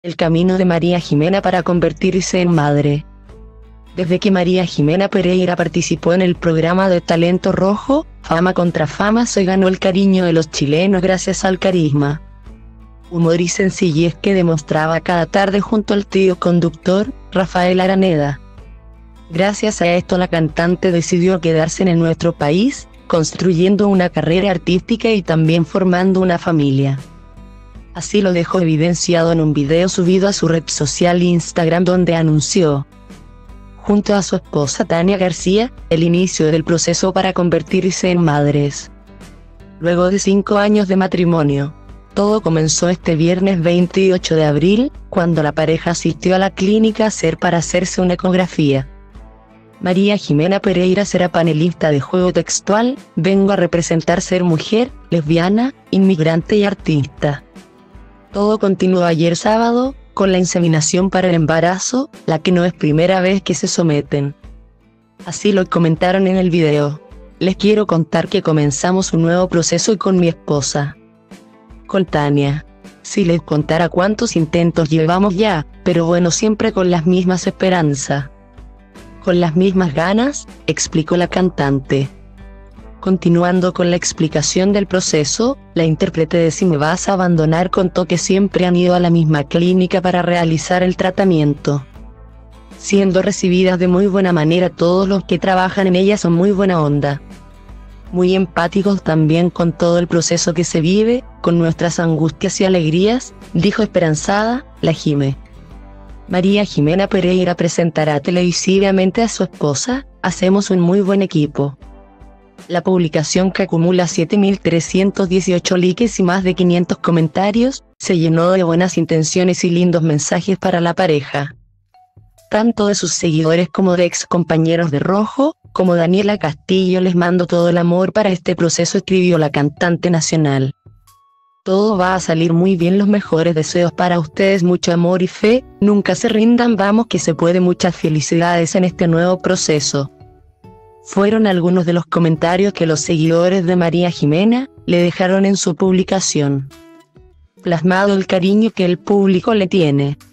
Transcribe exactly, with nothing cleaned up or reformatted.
El camino de María Jimena para convertirse en madre. Desde que María Jimena Pereira participó en el programa de Talento Rojo, Fama contra Fama, se ganó el cariño de los chilenos gracias al carisma, humor y sencillez que demostraba cada tarde junto al trío conductor, Rafael Araneda. Gracias a esto la cantante decidió quedarse en nuestro país, construyendo una carrera artística y también formando una familia. Así lo dejó evidenciado en un video subido a su red social Instagram, donde anunció, junto a su esposa Tania García, el inicio del proceso para convertirse en madres. Luego de cinco años de matrimonio, todo comenzó este viernes veintiocho de abril, cuando la pareja asistió a la clínica SER para hacerse una ecografía. María Jimena Pereira será panelista de Juego Textual, vengo a representar ser mujer, lesbiana, inmigrante y artista. Todo continuó ayer sábado, con la inseminación para el embarazo, la que no es primera vez que se someten. Así lo comentaron en el video. Les quiero contar que comenzamos un nuevo proceso con mi esposa, con Tania. Si les contara cuántos intentos llevamos ya, pero bueno, siempre con las mismas esperanzas, con las mismas ganas, explicó la cantante. Continuando con la explicación del proceso, la intérprete de Si me vas a abandonar contó que siempre han ido a la misma clínica para realizar el tratamiento, siendo recibidas de muy buena manera. Todos los que trabajan en ella son muy buena onda, muy empáticos también con todo el proceso que se vive, con nuestras angustias y alegrías, dijo esperanzada, la Jime. María Jimena Pereira presentará televisivamente a su esposa, hacemos un muy buen equipo. La publicación, que acumula siete mil trescientos dieciocho likes y más de quinientos comentarios, se llenó de buenas intenciones y lindos mensajes para la pareja, tanto de sus seguidores como de ex compañeros de Rojo, como Daniela Castillo. Les mando todo el amor para este proceso, escribió la cantante nacional. Todo va a salir muy bien, los mejores deseos para ustedes, mucho amor y fe, nunca se rindan, vamos que se puede, muchas felicidades en este nuevo proceso. Fueron algunos de los comentarios que los seguidores de María Jimena le dejaron en su publicación, plasmado el cariño que el público le tiene.